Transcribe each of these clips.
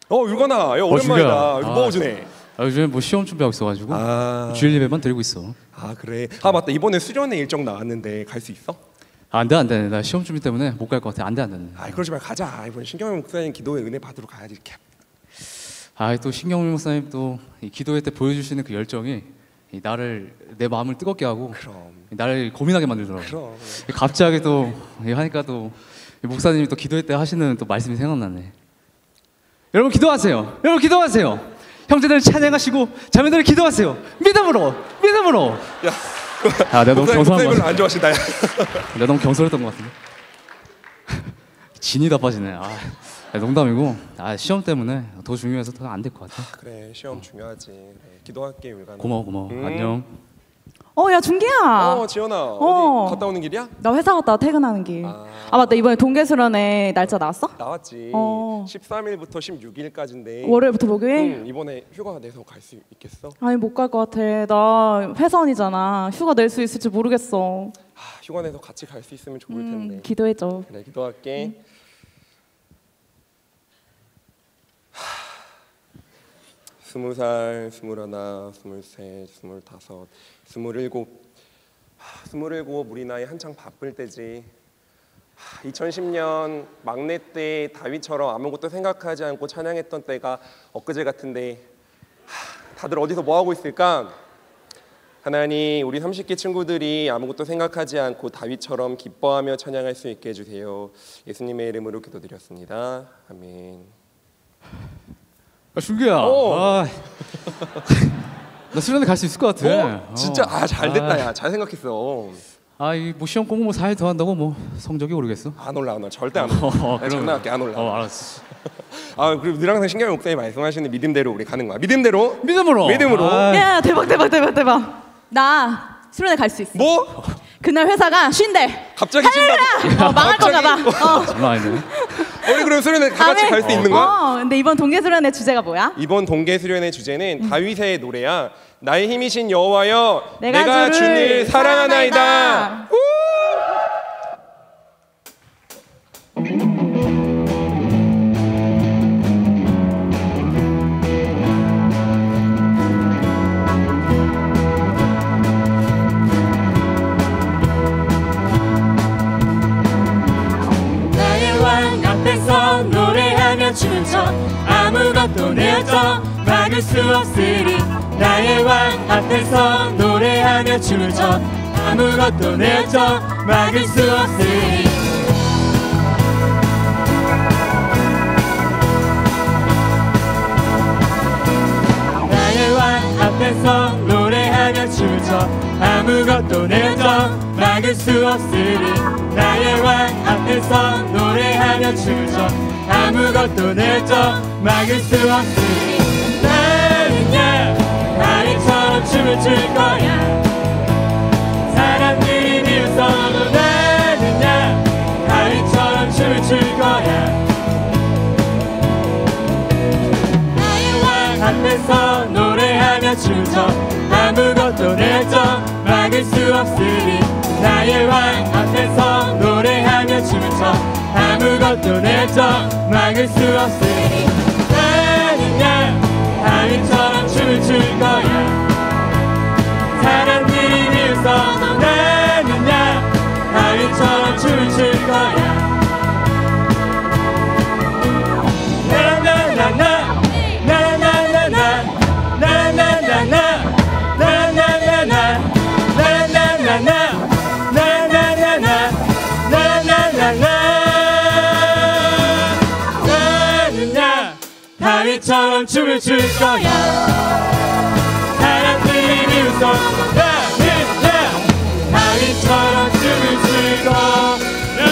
율관아, 야 오랜만이다. 준규야. 먹어주네. 요즘에 뭐 시험 준비하고 있어가지고 주일 예배만 드리고 있어. 그래. 맞다. 이번에 수련회 일정 나왔는데 갈 수 있어? 안돼. 나 시험 준비 때문에 못 갈 것 같아. 안돼. 그러지 말고 가자. 이번에 신경영 목사님 기도의 은혜 받으러 가야지. 또 신경민 목사님 또 이 기도회 때 보여주시는 그 열정이 나를 내 마음을 뜨겁게 하고 나를 고민하게 만들더라고. 갑자기 또 하니까 또 목사님이 또 기도회 때 하시는 또 말씀이 생각나네. 여러분 기도하세요. 형제들 찬양하시고 자매들 기도하세요. 믿음으로. 내가 너무 경솔한 것 같아. 안 좋아하신다. 내가 너무 경솔했던 것 같은데. 진이 다 빠지네. 농담이고 시험 때문에 더 중요해서 더 안 될 것 같아. 그래, 시험 중요하지. 네, 기도할게 율관. 고마워. 안녕. 야 준기야. 지연아, 어디 갔다 오는 길이야? 나 회사 갔다 퇴근하는 길. 맞다. 이번에 동계수련회 날짜 나왔어? 나왔지. 13일부터 16일까지인데. 월요일부터 목요일? 이번에 휴가 내서 갈 수 있겠어? 아니 못 갈 것 같아. 나 회사원이잖아. 휴가 낼 수 있을지 모르겠어. 휴가 내서 같이 갈 수 있으면 좋을 텐데. 기도해줘. 그래, 기도할게. 20살, 21, 23, 25, 27. 27 우리 나이 한창 바쁠 때지. 2010년 막내 때 다윗처럼 아무것도 생각하지 않고 찬양했던 때가 엊그제 같은데 다들 어디서 뭐 하고 있을까? 하나님, 우리 30기 친구들이 아무것도 생각하지 않고 다윗처럼 기뻐하며 찬양할 수 있게 해주세요. 예수님의 이름으로 기도드렸습니다. 아멘. 준규야. 나 수련회 갈 수 있을 것 같아. 진짜 잘됐다. 야, 잘 생각했어. 뭐 시험 공부 4일 더 한다고 뭐 성적이 오르겠어? 안 올라. 절대 안 올라. 장난할게. 안 올라. 알았어. 그리고 늘 항상 신경영 목사님 말씀하시는 믿음대로 우리 가는 거야. 믿음으로. 야, 대박. 나 수련회 갈 수 있어. 뭐? 그날 회사가 쉰대. 갑자기 쉰다. 망할 건가 봐. 장난 아니네. 우리 그럼 수련회 다 같이 갈 수 있는 거야? 근데 이번 동계 수련회 주제가 뭐야? 이번 동계 수련회 주제는 다윗의 노래야. 나의 힘이신 여호와여, 내가 주를 사랑하나이다. 노래하며 춤을 춰 아무것도 내어져 막을 수 없으리. 나의 왕 앞에서 노래하며 춤을 춰 아무것도 내어져 막을 수 없으리. 나의 왕 앞에서 노래하며 춤을 춰 아무것도 내어져 막을 수 없으리. 나의 왕 앞에서 노래하며 춤을 춰 아무것도 내어져 막을 수 없으리. 나는야 다윗처럼 춤을 출 거야. 사람들이 비웃어도 나는야 다윗처럼 춤을 출 거야. 나의 왕 앞에서 노래하며 춤을 춰 아무것도 내어져 막을 수 없으리. 나의 왕 앞에서 노래하며 춤을 춰 아무것도 내어져 막을 수 없으리. 나는야 다윗처럼 춤을 출 거야. 사람들이 비웃어도 나는야 다윗처럼 춤을 출 거야. 나나나나 나나나나 나나나나 나나나나 나나나나 나는야 다윗처럼 춤을 출 거야. 사람들이 비웃어 나는야 다윗처럼 춤을 출 거야.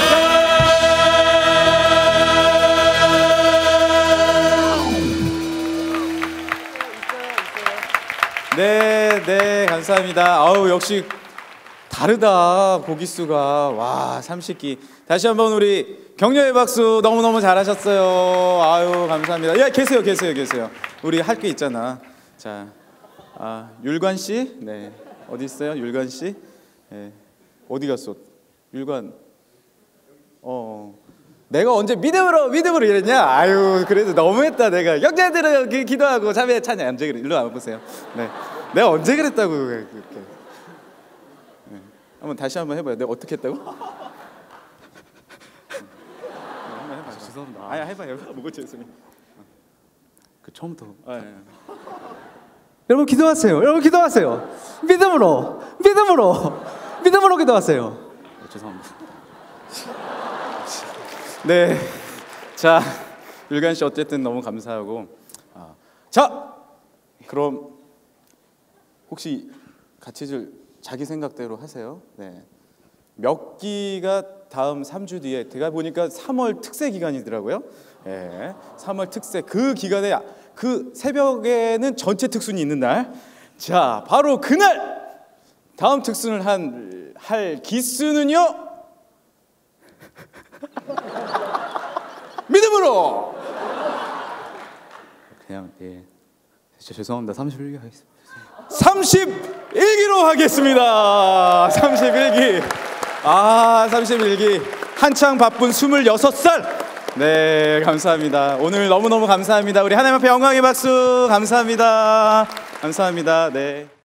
네, 감사합니다. 역시 다르다. 고기수가. 와, 30기. 다시 한번 우리 격려의 박수. 너무너무 잘하셨어요. 감사합니다. 야, 계세요. 우리 할 게 있잖아. 자, 율관 씨. 네, 어디 있어요, 율관 씨? 네, 어디 갔어, 율관? 내가 언제 믿음으로 이랬냐? 아유, 그래도 너무했다. 내가 형제들은 기도하고 자매 찬양. 언제 그래? 일로 와보세요. 네, 내가 언제 그랬다고 그렇게. 네. 한번 다시 한번 해봐요. 내가 어떻게 했다고? 한번 해봐요. 죄송합니다. 아야, 해봐요. 뭐가 죄송해. 그 처음부터. 여러분 기도하세요. 여러분 기도하세요. 믿음으로 기도하세요. 죄송합니다. 네, 자 율관 씨 어쨌든 너무 감사하고, 자 그럼 혹시 같이들 자기 생각대로 하세요. 네, 몇 기가 다음 3주 뒤에 제가 보니까 3월 특세 기간이더라고요. 네, 3월 특세 그 기간에 그 새벽에는 전체 특순이 있는 날, 자 바로 그날 다음 특순을 할 기수는요. 믿음으로 그냥 진짜 죄송합니다. 31기 하겠습니다. 31기로 하겠습니다. 31기. 31기. 한창 바쁜 26살. 네, 감사합니다. 오늘 너무너무 감사합니다. 우리 하나님 앞에 영광의 박수 감사합니다. 감사합니다. 네.